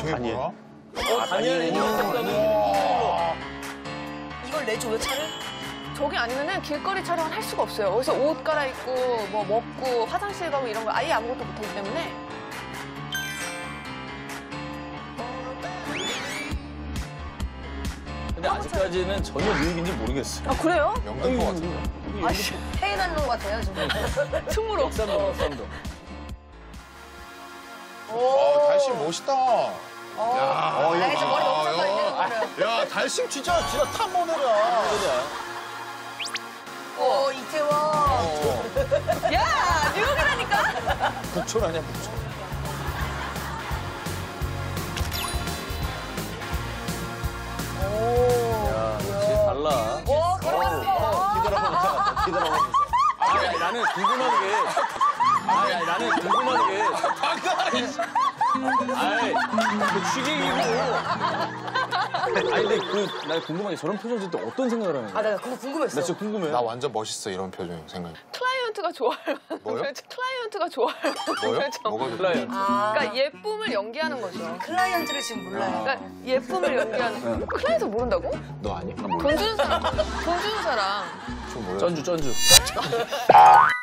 저게 뭐야? 다니엘 이걸 내줘요, 차를? 저게 아니면은 길거리 촬영을 할 수가 없어요. 여기서 옷 갈아입고 뭐 먹고 화장실 가고 이런 거 아예 아무것도 못하기 때문에. 근데 아직까지는 전혀 유익인지 모르겠어요. 아 그래요? 명당 것 같은데. 회의 다니는 것 같아요, 지금. 충무로. 쌈도. 달심 멋있다. 나의 저 머리 너무 สั้다, 이제는 그래요. 야, 달심 진짜 탑 모델이야. 이태원. 야 뉴욕이라니까. 북촌 아니야, 북촌. 야, 역시 달라. 오, 걸어갔어. 뒤돌아보면서, 뒤돌아보면서. 나는 궁금한 게. 나는 궁금한 게. 아이, 그 취객이고. 아니, 근데 나 궁금한 게 저런 표정 짓때 어떤 생각을 하는 거야? 내가 그거 궁금했어. 나 진짜 궁금해. 나 완전 멋있어, 이런 표정 생각해. 클라이언트가 좋아할 만한 뭐요? 표정. 클라이언트가 좋아할 만한 뭐요? 표정. 뭐가 좋아? 클라이언트. 그러니까 예쁨을 연기하는 거죠. 클라이언트를 지금 몰라요. 그러니까 예쁨을 연기하는. 클라이언트 모른다고? 너 아니? 돈 주는 사람. 돈 주는 사람. 좀 몰라. 쩐주.